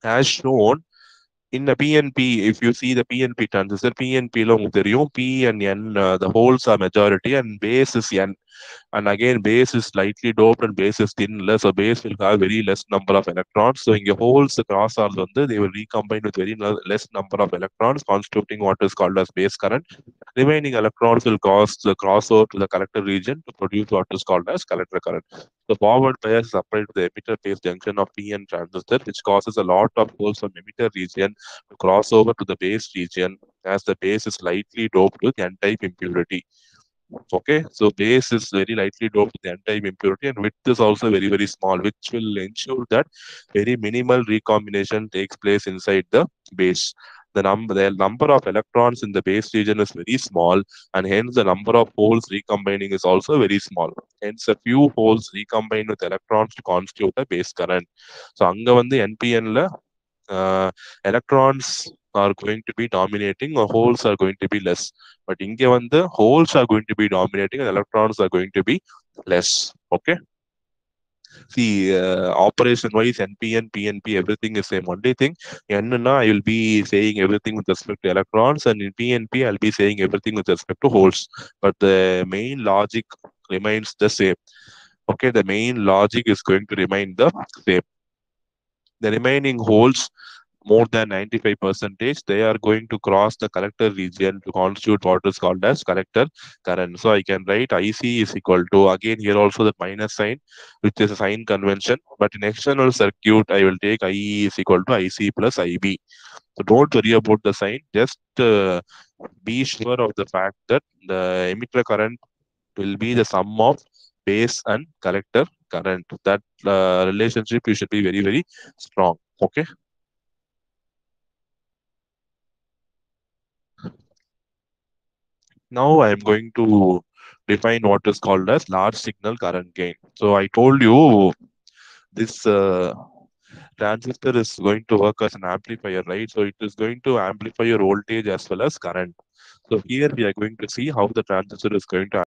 as shown in the PNP. If you see the PNP transistor, PNP lo உங்களுக்கு தெரியும் P and N, the holes are majority and base is N. And again, base is slightly doped and base is thin less. So base will have very less number of electrons. So in your holes, the cross arms they will recombine with very less number of electrons, constituting what is called as base current. Remaining electrons will cause the crossover to the collector region to produce what is called as collector current. The forward bias is applied to the emitter phase junction of PN transistor, which causes a lot of holes from emitter region to cross over to the base region, as the base is lightly doped with N-type impurity. Okay, so base is very lightly doped with N-type impurity, and width is also very, very small, which will ensure that very minimal recombination takes place inside the base. The number of electrons in the base region is very small, and hence the number of holes recombining is also very small. Hence, a few holes recombine with electrons to constitute a base current. So, அங்க வந்து NPN ல electrons are going to be dominating or holes are going to be less. But இங்க வந்து holes are going to be dominating and electrons are going to be less. Okay. See, operation wise, NPN, PNP, everything is same. Only thing, N I will be saying everything with respect to electrons, and in PNP, I'll be saying everything with respect to holes. But the main logic remains the same. Okay, the main logic is going to remain the same. The remaining holes, more than 95 percentage, they are going to cross the collector region to constitute what is called as collector current. So I can write IC is equal to, again here also the minus sign, which is a sign convention. But in external circuit, I will take IE is equal to IC plus IB. So don't worry about the sign. Just be sure of the fact that the emitter current will be the sum of base and collector current. That relationship you should be very, very strong. Okay. Now I am going to define what is called as large signal current gain. So I told you this transistor is going to work as an amplifier, right? So it is going to amplify your voltage as well as current. So here we are going to see how the transistor is going to